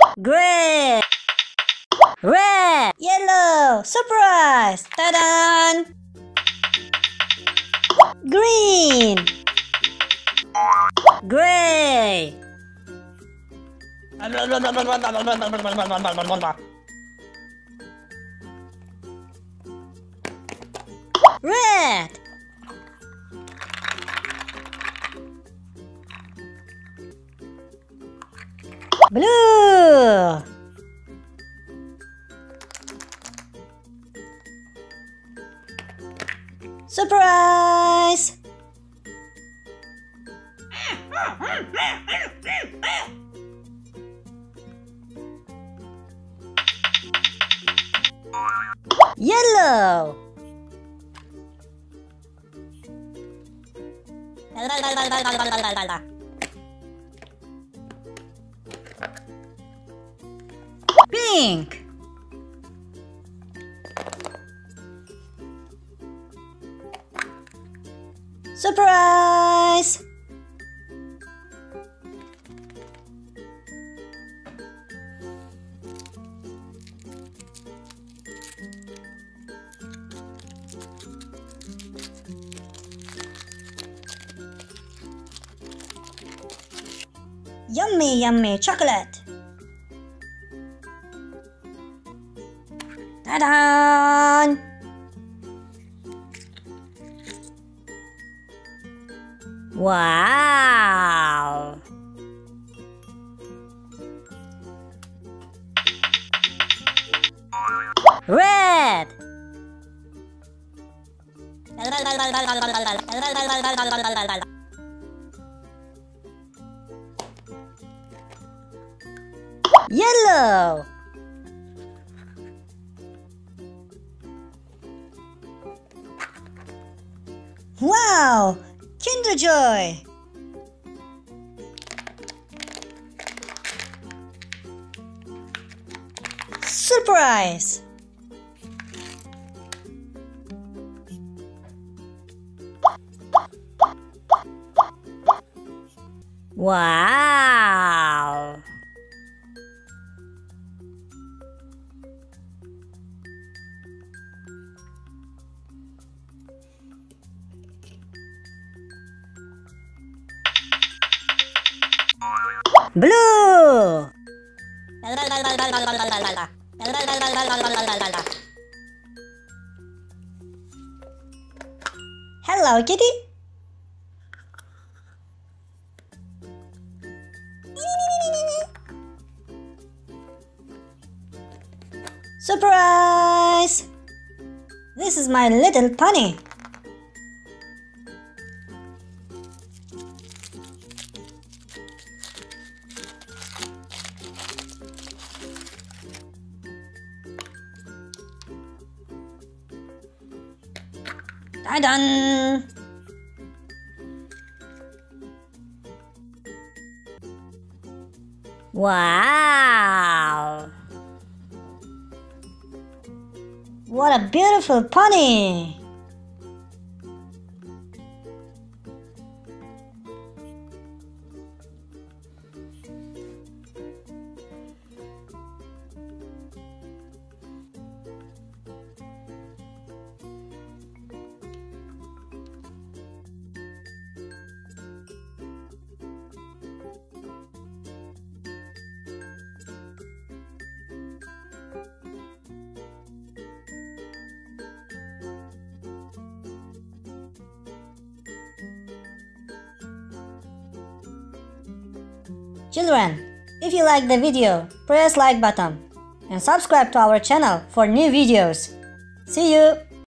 Gray. Red. Yellow. Surprise. Ta-da! Green. Gray. Red. Blue. Surprise. Yellow. Pink. Surprise. Yummy, yummy chocolate. Ta-da! Wow! Red. Yellow. Wow! Kinder Joy. Surprise. Wow! Blue. Hello, kitty. Surprise! This is my little pony. Ta-da! Wow! What a beautiful pony! Children, if you like the video, press like button and subscribe to our channel for new videos. See you!